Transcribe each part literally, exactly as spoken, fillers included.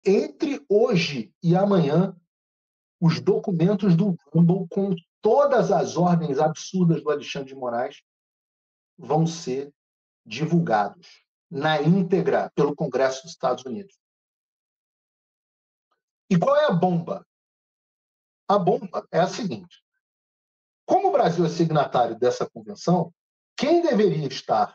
entre hoje e amanhã, os documentos do Rumble com todas as ordens absurdas do Alexandre de Moraes vão ser divulgados na íntegra pelo Congresso dos Estados Unidos. E qual é a bomba? A bomba é a seguinte: como o Brasil é signatário dessa convenção, quem deveria estar,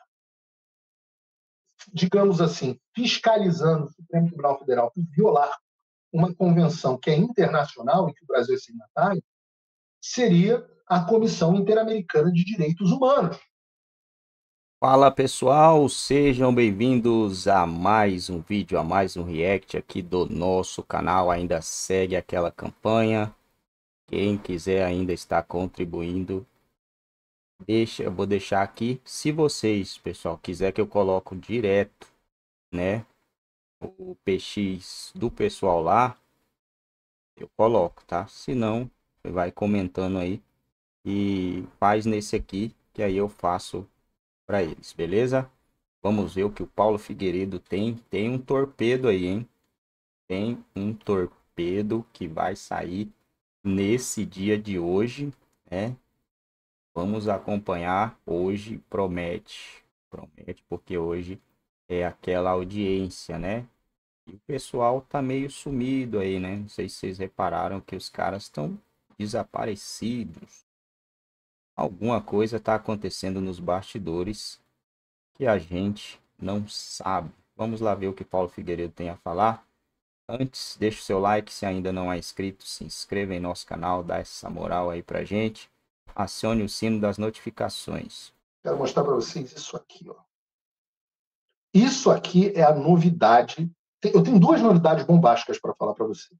digamos assim, fiscalizando o Supremo Tribunal Federal por violar uma convenção que é internacional e que o Brasil é signatário, seria a Comissão Interamericana de Direitos Humanos. Fala pessoal, sejam bem-vindos a mais um vídeo, a mais um react aqui do nosso canal. Ainda segue aquela campanha. Quem quiser ainda estar contribuindo, deixa, eu vou deixar aqui. Se vocês, pessoal, quiser que eu coloque direto, né, o P X do pessoal lá, eu coloco, tá? Se não, você vai comentando aí e faz nesse aqui, que aí eu faço para eles, beleza? Vamos ver o que o Paulo Figueiredo tem. Tem um torpedo aí, hein? Tem um torpedo que vai sair nesse dia de hoje, né? Vamos acompanhar. Hoje promete. Promete, porque hoje é aquela audiência, né? E o pessoal tá meio sumido aí, né? Não sei se vocês repararam que os caras estão desaparecidos. Alguma coisa tá acontecendo nos bastidores que a gente não sabe. Vamos lá ver o que Paulo Figueiredo tem a falar. Antes, deixa o seu like, se ainda não é inscrito, se inscreva em nosso canal, dá essa moral aí pra gente. Acione o sino das notificações. Quero mostrar para vocês isso aqui, ó. Isso aqui é a novidade. Eu tenho duas novidades bombásticas para falar para você.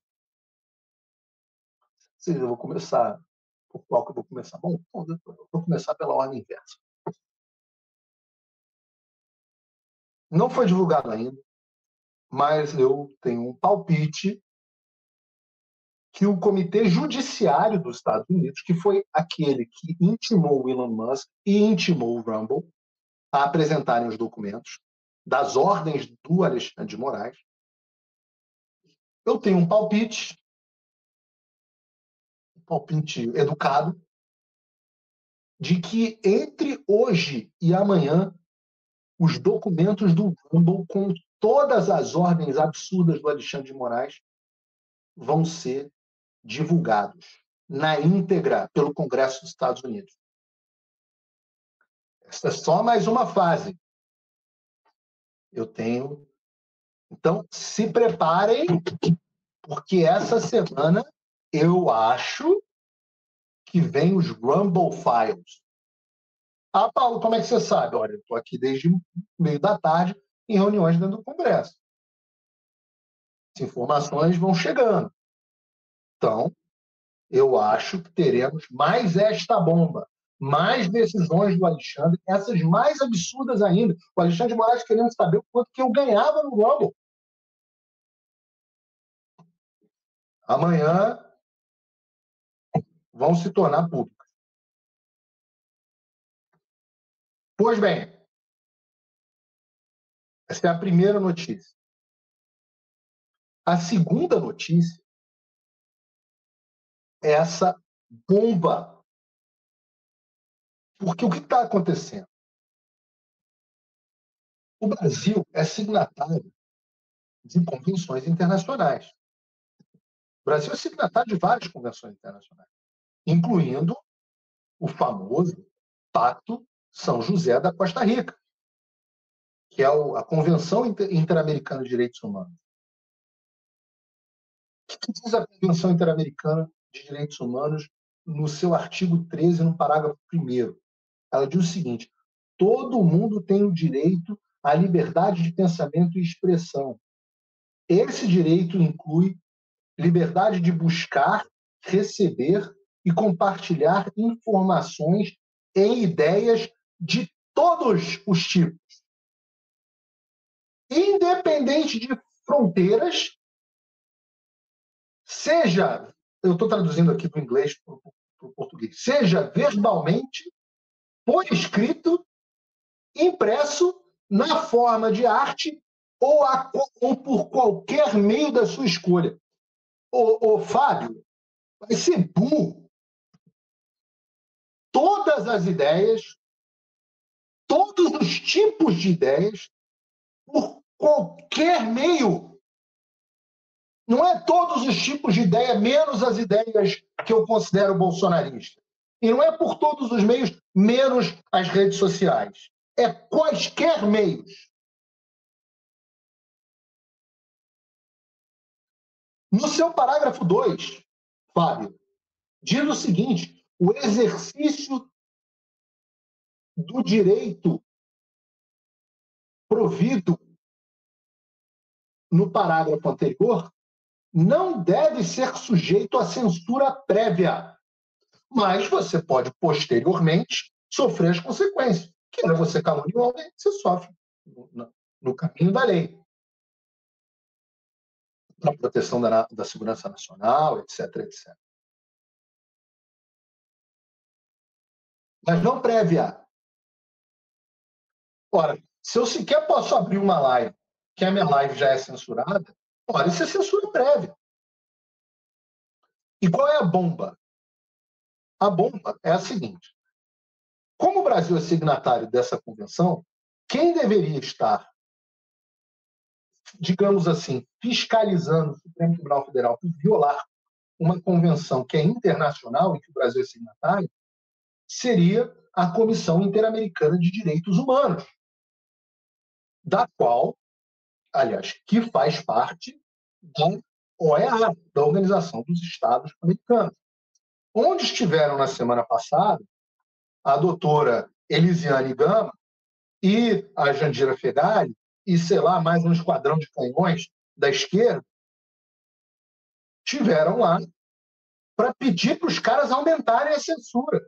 Eu vou começar. Por qual que eu vou começar? Bom, eu vou começar pela ordem inversa. Não foi divulgado ainda, mas eu tenho um palpite que o Comitê Judiciário dos Estados Unidos, que foi aquele que intimou o Elon Musk e intimou o Rumble a apresentarem os documentos das ordens do Alexandre de Moraes, eu tenho um palpite, um palpite educado, de que entre hoje e amanhã os documentos do Rumble com todas as ordens absurdas do Alexandre de Moraes vão ser divulgados na íntegra pelo Congresso dos Estados Unidos. Essa é só mais uma fase. Eu tenho... Então, se preparem, porque essa semana eu acho que vem os Rumble Files. Ah, Paulo, como é que você sabe? Olha, eu estou aqui desde o meio da tarde em reuniões dentro do Congresso. As informações vão chegando. Então, eu acho que teremos mais esta bomba, mais decisões do Alexandre, essas mais absurdas ainda. O Alexandre de Moraes querendo saber o quanto que eu ganhava no Rumble. Amanhã vão se tornar públicas. Pois bem, essa é a primeira notícia. A segunda notícia é essa bomba. Porque o que está acontecendo? O Brasil é signatário de convenções internacionais. O Brasil é signatário de várias convenções internacionais, incluindo o famoso Pacto São José da Costa Rica, que é a Convenção Interamericana de Direitos Humanos. O que diz a Convenção Interamericana de Direitos Humanos no seu artigo treze, no parágrafo primeiro? Ela diz o seguinte: todo mundo tem o direito à liberdade de pensamento e expressão. Esse direito inclui liberdade de buscar, receber e compartilhar informações e ideias de todos os tipos, independente de fronteiras, seja, eu estou traduzindo aqui do inglês para o português, seja verbalmente, por escrito, impresso, na forma de arte ou, a, ou por qualquer meio da sua escolha. Ô, ô, Fábio, vai ser burro. Todas as ideias, todos os tipos de ideias, por qualquer meio. Não é todos os tipos de ideia, menos as ideias que eu considero bolsonaristas. E não é por todos os meios, menos as redes sociais. É quaisquer meios. No seu parágrafo dois, Fábio, diz o seguinte: o exercício do direito provido no parágrafo anterior não deve ser sujeito à censura prévia, mas você pode, posteriormente, sofrer as consequências. Queira você caluniar alguém, você sofre no, no caminho da lei. Na proteção da, da segurança nacional, etc, etcétera. Mas não prévia. Ora, se eu sequer posso abrir uma live, que a minha live já é censurada, ora, isso é censura prévia. E qual é a bomba? A bomba é a seguinte: como o Brasil é signatário dessa convenção, quem deveria estar, digamos assim, fiscalizando o Supremo Tribunal Federal por violar uma convenção que é internacional e que o Brasil é signatário, seria a Comissão Interamericana de Direitos Humanos, da qual, aliás, que faz parte da O E A, da Organização dos Estados Americanos, onde estiveram na semana passada a doutora Elisiane Gama e a Jandira Fegali e, sei lá, mais um esquadrão de canhões da esquerda, tiveram lá para pedir para os caras aumentarem a censura.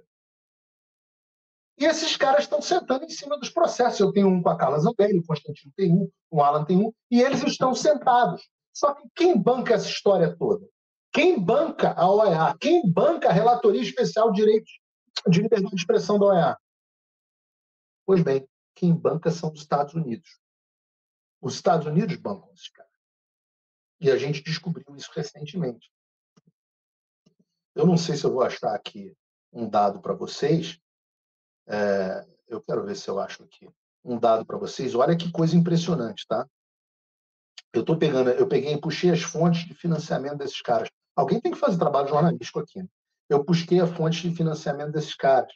E esses caras estão sentando em cima dos processos. Eu tenho um com a Carla Zambelli, o Constantino tem um, o Alan tem um, e eles estão sentados. Só que quem banca essa história toda? Quem banca a O E A? Quem banca a Relatoria Especial de Direitos de Liberdade de Expressão da O E A? Pois bem, quem banca são os Estados Unidos. Os Estados Unidos bancam esses caras. E a gente descobriu isso recentemente. Eu não sei se eu vou achar aqui um dado para vocês. É, eu quero ver se eu acho aqui um dado para vocês. Olha que coisa impressionante, tá? Eu tô pegando, eu peguei e puxei as fontes de financiamento desses caras. Alguém tem que fazer trabalho jornalístico aqui. Né? Eu busquei a fonte de financiamento desses caras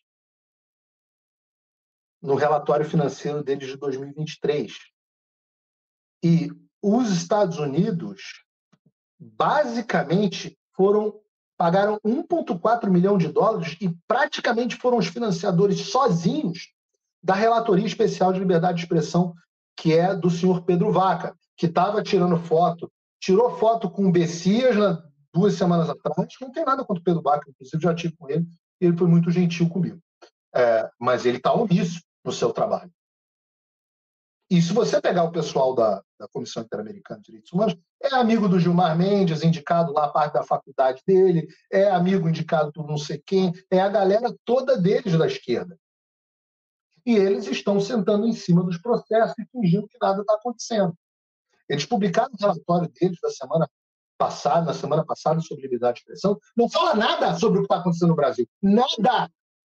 no relatório financeiro deles de dois mil e vinte e três. E os Estados Unidos, basicamente, foram pagaram um vírgula quatro milhão de dólares e praticamente foram os financiadores sozinhos da Relatoria Especial de Liberdade de Expressão, que é do senhor Pedro Vaca, que estava tirando foto, tirou foto com o Bessias né, duas semanas atrás. Não tem nada contra o Pedro Vaca, inclusive já tive com ele, e ele foi muito gentil comigo. É, mas ele está omisso no seu trabalho. E se você pegar o pessoal da, da Comissão Interamericana de Direitos Humanos, é amigo do Gilmar Mendes, indicado lá a parte da faculdade dele, é amigo indicado por não sei quem, é a galera toda deles da esquerda. E eles estão sentando em cima dos processos e fingindo que nada está acontecendo. Eles publicaram o relatório deles da semana passada, na semana passada, sobre liberdade de expressão, não fala nada sobre o que está acontecendo no Brasil. Nada!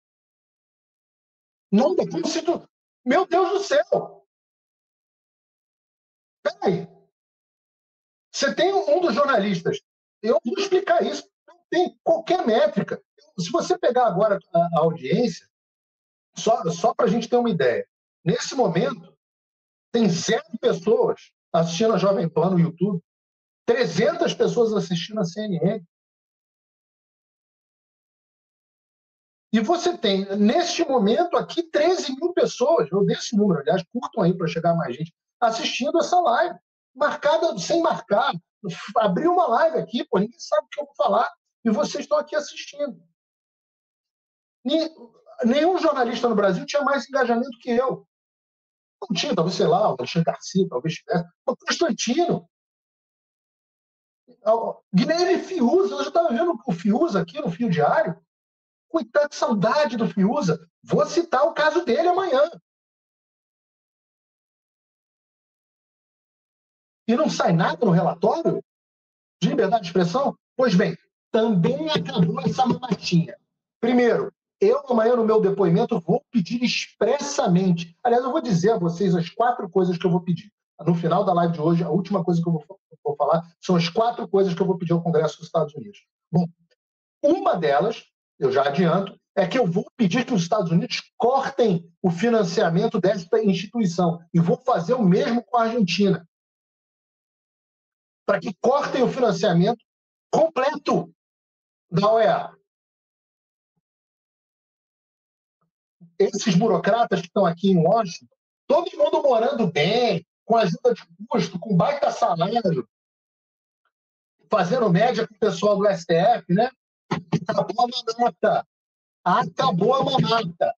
Nada! Como se tu... Meu Deus do céu! Peraí. Você tem um dos jornalistas, eu vou explicar isso, não tem qualquer métrica. Se você pegar agora a audiência, só, só para a gente ter uma ideia, nesse momento, tem zero pessoas assistindo a Jovem Pan no YouTube, trezentas pessoas assistindo a C N N. E você tem, neste momento aqui, treze mil pessoas, eu dei esse número, aliás, curtam aí para chegar mais gente, assistindo essa live, marcada sem marcar. Abri uma live aqui, pô, ninguém sabe o que eu vou falar, e vocês estão aqui assistindo. Nenhum jornalista no Brasil tinha mais engajamento que eu. Não tinha, talvez, sei lá, o Alexandre Garcia, talvez tivesse, o Constantino. Guilherme Fiuza, eu já estava vendo o Fiuza aqui no Fio Diário. Coitado, de saudade do Fiuza. Vou citar o caso dele amanhã. e não sai nada no relatório de liberdade de expressão? Pois bem, também acabou essa mamatinha. Primeiro, eu amanhã no meu depoimento vou pedir expressamente, aliás, eu vou dizer a vocês as quatro coisas que eu vou pedir. No final da live de hoje, a última coisa que eu vou, vou falar são as quatro coisas que eu vou pedir ao Congresso dos Estados Unidos. Bom, uma delas, eu já adianto, é que eu vou pedir que os Estados Unidos cortem o financiamento desta instituição. E vou fazer o mesmo com a Argentina. Para que cortem o financiamento completo da O E A. Esses burocratas que estão aqui em Washington, todo mundo morando bem, com ajuda de custo, com baita salário, fazendo média com o pessoal do S T F, né? Acabou a mamata. Acabou a mamata.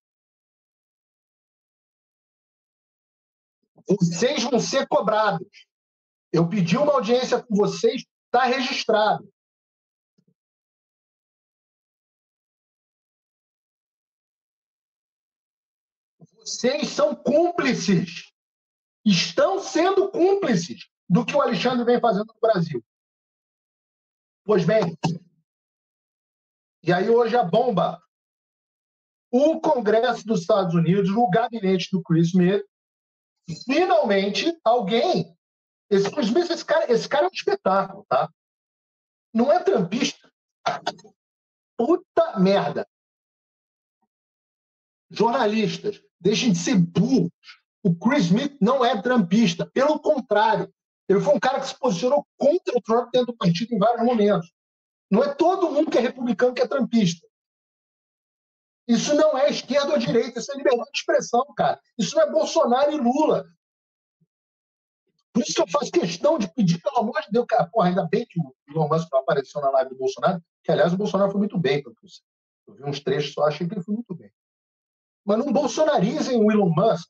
Vocês vão ser cobrados. Eu pedi uma audiência com vocês, está registrado. Vocês são cúmplices. Estão sendo cúmplices do que o Alexandre vem fazendo no Brasil. Pois bem, e aí hoje a bomba. O Congresso dos Estados Unidos, o gabinete do Chris Smith, finalmente alguém... Esse Chris Smith, esse cara, esse cara é um espetáculo, tá? Não é trampista. Puta merda. Jornalistas, deixem de ser burros. O Chris Smith não é trampista. Pelo contrário, ele foi um cara que se posicionou contra o Trump dentro do partido em vários momentos. Não é todo mundo que é republicano que é trampista. Isso não é esquerda ou direita, isso é liberdade de expressão, cara. Isso não é Bolsonaro e Lula. Por isso que eu faço questão de pedir, pelo amor de Deus, cara, porra, ainda bem que o Elon Musk apareceu na live do Bolsonaro, que, aliás, o Bolsonaro foi muito bem, porque eu vi uns trechos só, achei que ele foi muito bem. Mas não bolsonarizem o Elon Musk.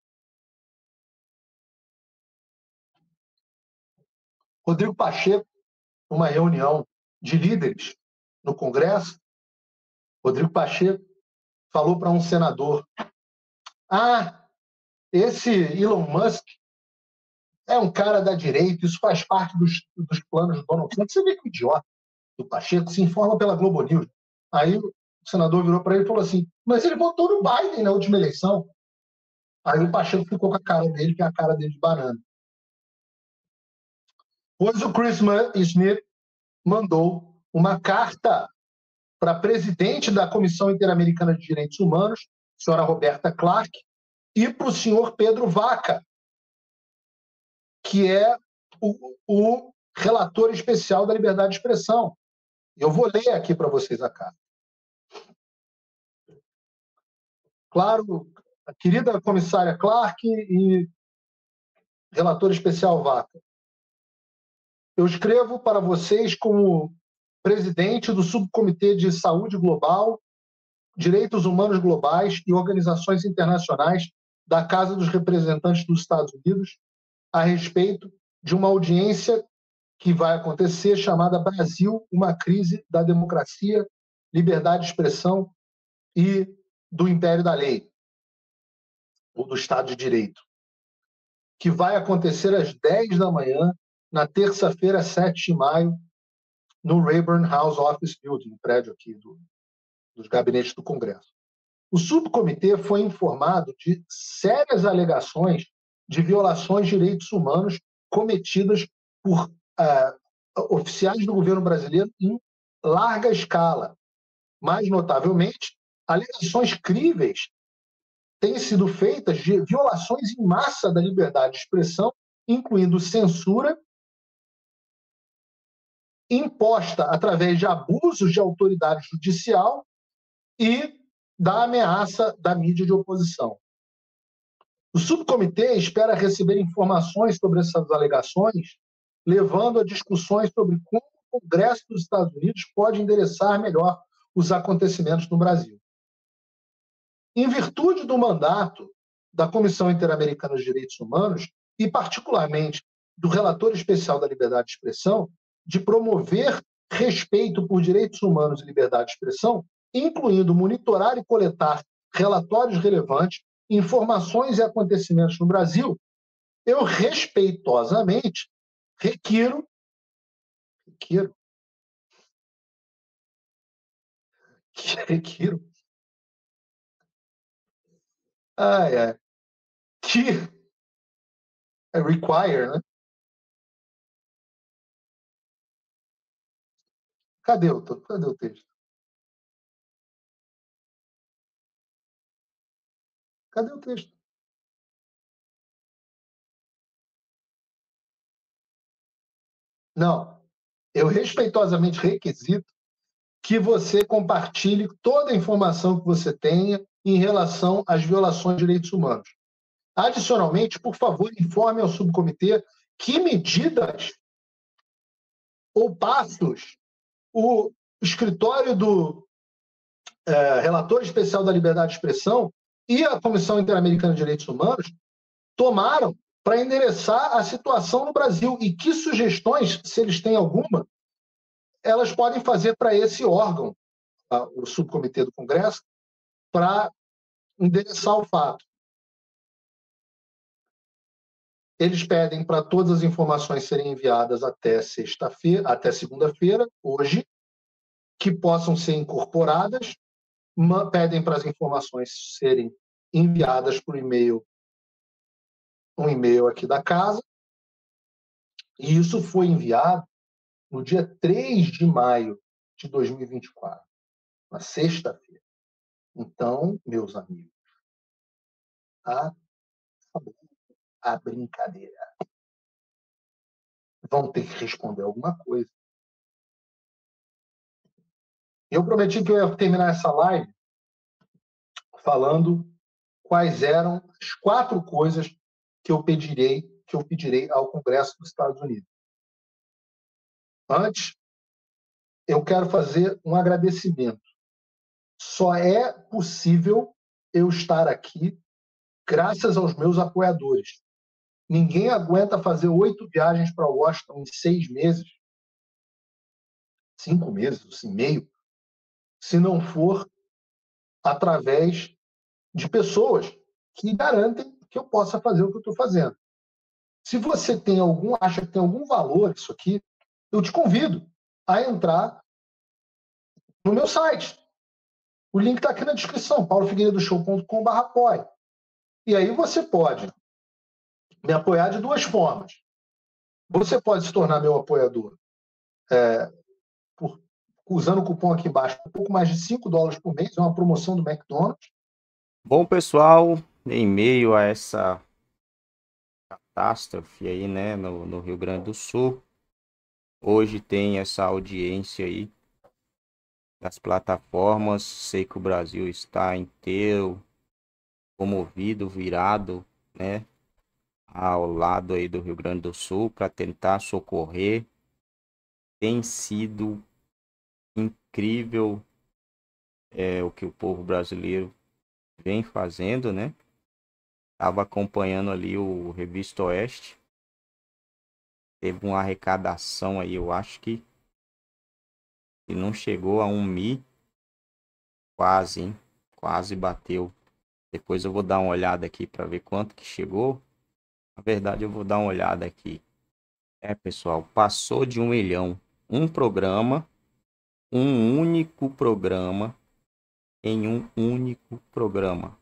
Rodrigo Pacheco, numa reunião de líderes no Congresso, Rodrigo Pacheco falou para um senador: ah, esse Elon Musk é um cara da direita, isso faz parte dos, dos planos do Donald Trump. Você vê que o idiota do Pacheco se informa pela Globo News. Aí o senador virou para ele e falou assim: mas ele votou no Biden na última eleição. Aí o Pacheco ficou com a cara dele, que é a cara dele de banana. Pois o Chris Smith mandou uma carta para a presidente da Comissão Interamericana de Direitos Humanos, senhora Roberta Clark, e para o senhor Pedro Vaca, que é o, o relator especial da liberdade de expressão. Eu vou ler aqui para vocês a carta. Claro, a querida comissária Clark e relator especial Vaca, eu escrevo para vocês como presidente do Subcomitê de Saúde Global, Direitos Humanos Globais e Organizações Internacionais da Casa dos Representantes dos Estados Unidos a respeito de uma audiência que vai acontecer chamada Brasil, uma crise da democracia, liberdade de expressão e do império da lei, ou do Estado de Direito, que vai acontecer às dez da manhã, na terça-feira, sete de maio, no Rayburn House Office Building, no prédio aqui do, dos gabinetes do Congresso. O subcomitê foi informado de sérias alegações de violações de direitos humanos cometidas por uh, oficiais do governo brasileiro em larga escala. Mais notavelmente, alegações críveis têm sido feitas de violações em massa da liberdade de expressão, incluindo censura imposta através de abusos de autoridade judicial e da ameaça da mídia de oposição. O subcomitê espera receber informações sobre essas alegações, levando a discussões sobre como o Congresso dos Estados Unidos pode endereçar melhor os acontecimentos no Brasil. Em virtude do mandato da Comissão Interamericana de Direitos Humanos, e particularmente do relator especial da liberdade de expressão, de promover respeito por direitos humanos e liberdade de expressão, incluindo monitorar e coletar relatórios relevantes, informações e acontecimentos no Brasil, eu respeitosamente requiro, requiro, requiro, ai, ai, que é require, né? Cadê o, cadê o texto? Cadê o texto? Não, eu respeitosamente requisito que você compartilhe toda a informação que você tenha em relação às violações de direitos humanos. Adicionalmente, por favor, informe ao subcomitê que medidas ou passos o escritório do é, relator especial da liberdade de expressão e a Comissão Interamericana de Direitos Humanos tomaram para endereçar a situação no Brasil e que sugestões, se eles têm alguma, elas podem fazer para esse órgão, tá? O subcomitê do Congresso, para endereçar o fato. Eles pedem para todas as informações serem enviadas até sexta-feira, até segunda-feira, hoje, que possam ser incorporadas, pedem para as informações serem enviadas por e-mail, um e-mail aqui da casa, e isso foi enviado no dia três de maio de dois mil e vinte e quatro, na sexta-feira. Então, meus amigos, a, a brincadeira. Vão ter que responder alguma coisa. Eu prometi que eu ia terminar essa live falando quais eram as quatro coisas que eu pedirei, que eu pedirei ao Congresso dos Estados Unidos. Antes, eu quero fazer um agradecimento. Só é possível eu estar aqui graças aos meus apoiadores. Ninguém aguenta fazer oito viagens para Washington em seis meses, cinco meses, e meio, se não for através de pessoas que garantem que eu possa fazer o que eu estou fazendo. Se você tem algum, acha que tem algum valor isso aqui, eu te convido a entrar no meu site. O link está aqui na descrição, paulo figueiredo show ponto com barra apoia. E aí você pode me apoiar de duas formas. Você pode se tornar meu apoiador é, por, usando o cupom aqui embaixo, um pouco mais de cinco dólares por mês, é uma promoção do McDonald's. Bom, pessoal, em meio a essa catástrofe aí, né, no, no Rio Grande do Sul, hoje tem essa audiência aí das plataformas. Sei que o Brasil está inteiro comovido, virado, né, ao lado aí do Rio Grande do Sul para tentar socorrer. Tem sido incrível é, o que o povo brasileiro vem fazendo, né? Estava acompanhando ali o Revista Oeste. Teve uma arrecadação aí, eu acho que, que não chegou a um mi. Quase, hein? Quase bateu. Depois eu vou dar uma olhada aqui para ver quanto que chegou. Na verdade, eu vou dar uma olhada aqui. É, pessoal, passou de um milhão. Um programa, um único programa, em um único programa.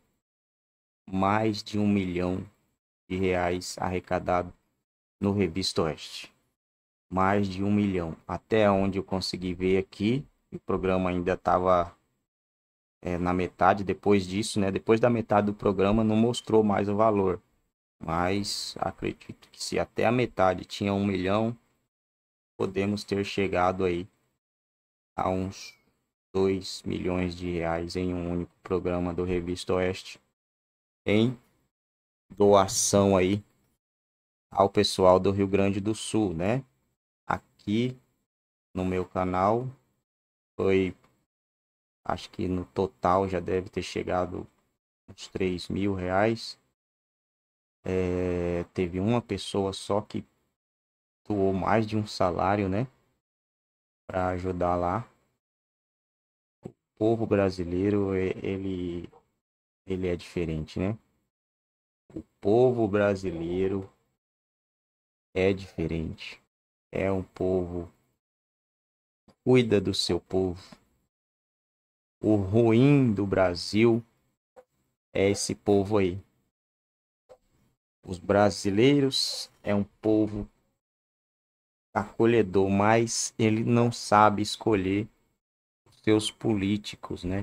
Mais de um milhão de reais arrecadado no Revista Oeste. Mais de um milhão. Até onde eu consegui ver aqui, o programa ainda estava é, na metade. Depois disso, né? Depois da metade do programa não mostrou mais o valor. Mas acredito que se até a metade tinha um milhão, podemos ter chegado aí a uns dois milhões de reais em um único programa do Revista Oeste, em doação aí ao pessoal do Rio Grande do Sul, né? Aqui no meu canal foi, acho que no total já deve ter chegado uns três mil reais. É, teve uma pessoa só que doou mais de um salário, né? Para ajudar lá. O povo brasileiro, ele, ele é diferente, né? O povo brasileiro é diferente. é um povo que cuida do seu povo. O ruim do Brasil é esse povo aí. Os brasileiros é um povo acolhedor, mas ele não sabe escolher seus políticos, né?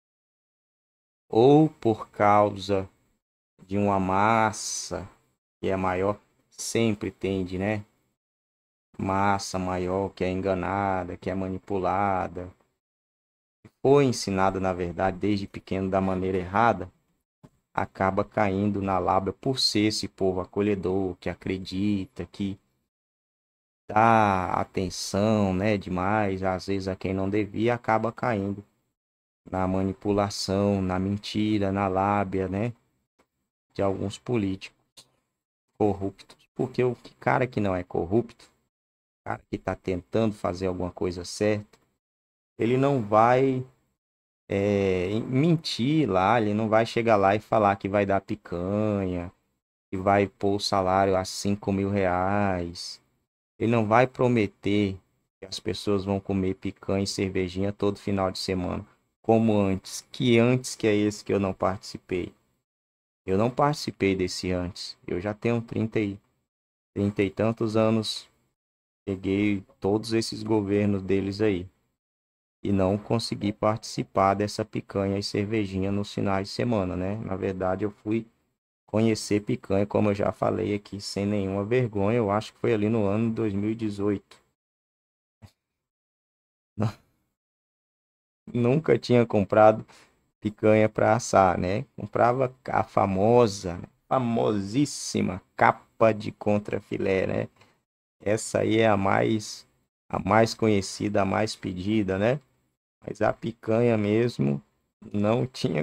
Ou por causa de uma massa que é maior, sempre tende, né? Massa maior que é enganada, que é manipulada, foi ensinada, na verdade, desde pequeno da maneira errada, acaba caindo na lábia por ser esse povo acolhedor, que acredita, que dá atenção, né, demais, às vezes a quem não devia, acaba caindo na manipulação, na mentira, na lábia, né, de alguns políticos corruptos. Porque o cara que não é corrupto, o cara que está tentando fazer alguma coisa certa, ele não vai é, mentir lá, ele não vai chegar lá e falar que vai dar picanha, que vai pôr o salário a cinco mil reais. Ele não vai prometer que as pessoas vão comer picanha e cervejinha todo final de semana, como antes. Que antes que é esse que eu não participei. Eu não participei desse antes. Eu já tenho trinta e, trinta e tantos anos. Peguei todos esses governos deles aí. E não consegui participar dessa picanha e cervejinha nos finais de semana, né? Na verdade, eu fui conhecer picanha, como eu já falei aqui, sem nenhuma vergonha. Eu acho que foi ali no ano dois mil e dezoito. Nunca tinha comprado picanha para assar, né? Comprava a famosa, né? Famosíssima capa de contrafilé, né? Essa aí é a mais a mais conhecida, a mais pedida, né? Mas a picanha mesmo não tinha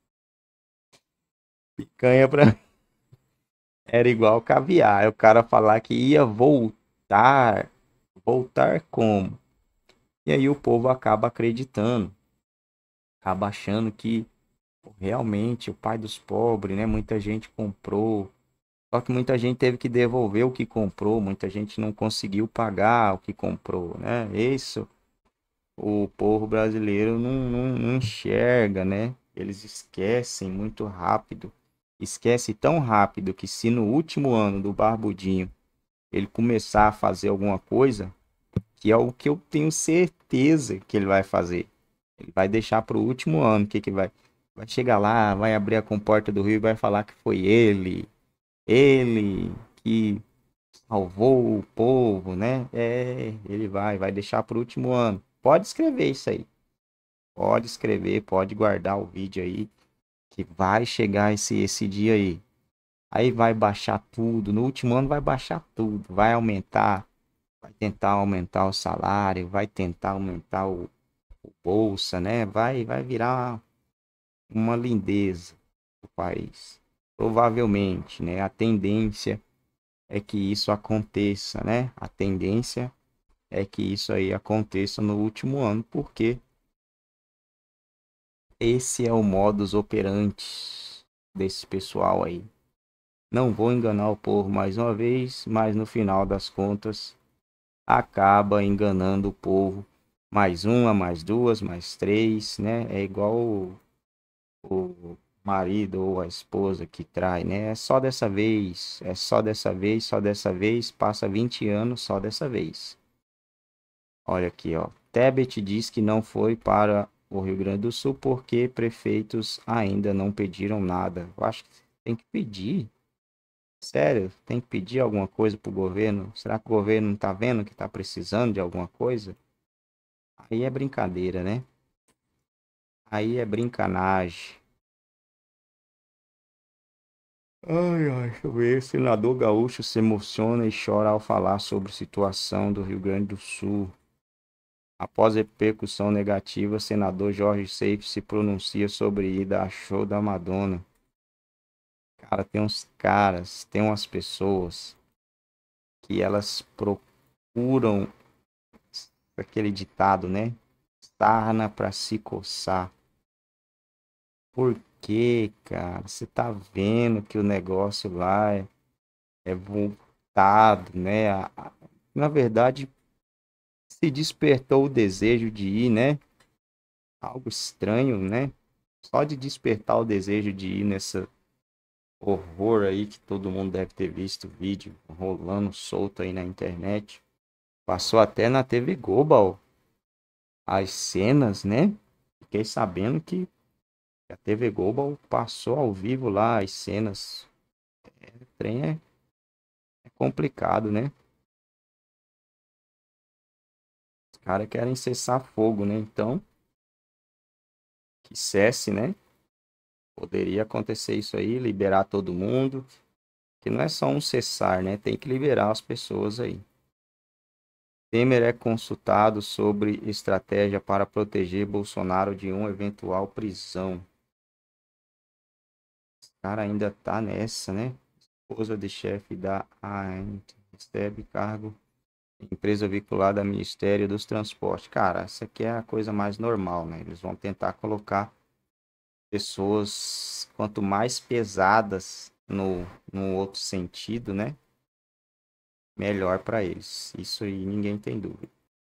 picanha para era igual caviar. Aí o cara falar que ia voltar, voltar como? E aí o povo acaba acreditando, acaba achando que realmente o pai dos pobres, né? Muita gente comprou. Só que muita gente teve que devolver o que comprou, muita gente não conseguiu pagar o que comprou, né? Isso o povo brasileiro não, não, não enxerga, né? Eles esquecem muito rápido. Esquece tão rápido que se no último ano do Barbudinho ele começar a fazer alguma coisa, que é o que eu tenho certeza que ele vai fazer. Ele vai deixar para o último ano, o que que vai? Vai chegar lá, vai abrir a comporta do rio e vai falar que foi ele, ele que salvou o povo, né? É, ele vai, vai deixar para o último ano. Pode escrever isso aí. Pode escrever, pode guardar o vídeo aí, que vai chegar esse, esse dia aí. Aí vai baixar tudo. No último ano vai baixar tudo. Vai aumentar, vai tentar aumentar o salário, vai tentar aumentar o, o bolsa, né? Vai, vai virar uma lindeza o país. Provavelmente, né? A tendência é que isso aconteça, né? A tendência é que isso aí aconteça no último ano, porque esse é o modus operandi desse pessoal aí. Não vou enganar o povo mais uma vez, mas no final das contas acaba enganando o povo. Mais uma, mais duas, mais três, né? É igual o, o marido ou a esposa que trai, né? É só dessa vez, é só dessa vez, só dessa vez, passa vinte anos só dessa vez. Olha aqui, ó. Tebet diz que não foi para o Rio Grande do Sul porque prefeitos ainda não pediram nada. Eu acho que tem que pedir. Sério, tem que pedir alguma coisa pro governo. Será que o governo não tá vendo que tá precisando de alguma coisa? Aí é brincadeira, né? Aí é brincanagem. Ai, ai, deixa eu ver. Senador Gaúcho se emociona e chora ao falar sobre a situação do Rio Grande do Sul. Após repercussão negativa, senador Jorge Seif se pronuncia sobre ida a show da Madonna. Cara, tem uns caras, tem umas pessoas que elas procuram aquele ditado, né? Sarna pra se coçar. Por quê, cara? Você tá vendo que o negócio lá é, é voltado, né? A, a, na verdade, se despertou o desejo de ir, né? Algo estranho, né? Só de despertar o desejo de ir nessa horror aí que todo mundo deve ter visto vídeo rolando solto aí na internet. Passou até na T V Global as cenas, né? Fiquei sabendo que a T V Global passou ao vivo lá as cenas. É, o trem é, é complicado, né? Os caras querem cessar fogo, né? Então, que cesse, né? Poderia acontecer isso aí, liberar todo mundo. Que não é só um cessar, né? Tem que liberar as pessoas aí. Temer é consultado sobre estratégia para proteger Bolsonaro de uma eventual prisão. Esse cara ainda tá nessa, né? Esposa de chefe da A N T recebe cargo em empresa vinculada ao Ministério dos Transportes. Cara, essa aqui é a coisa mais normal, né? Eles vão tentar colocar pessoas quanto mais pesadas no, no outro sentido, né? Melhor para eles. Isso aí ninguém tem dúvida.